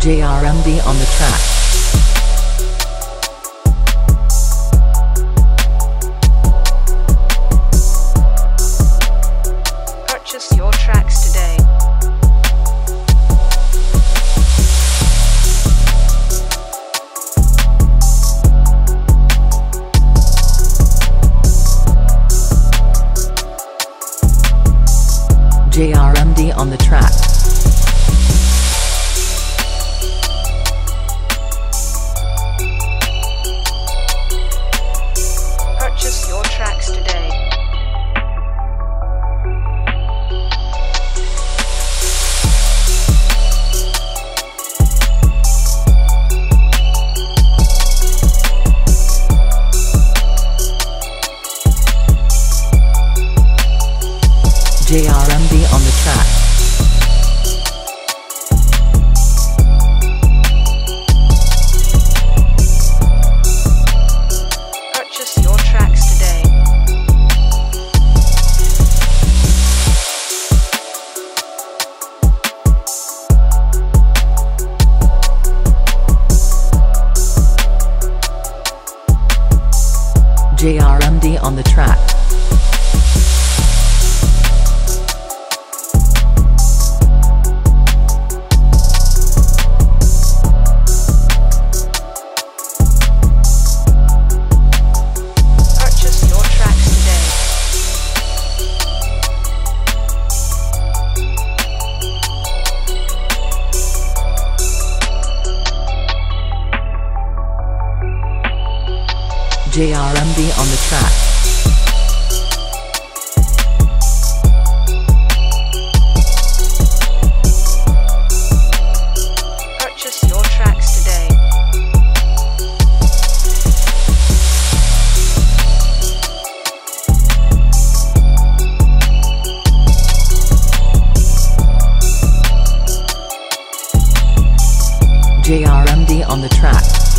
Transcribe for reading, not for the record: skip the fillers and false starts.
Jrmd on the track. Purchase your tracks today. Jrmd on the track. Purchase your tracks today. Jrmd on the track. Purchase your tracks today. Jrmd on the track. Purchase your tracks today. Jrmd on the track. Purchase your tracks today. Jrmd on the track.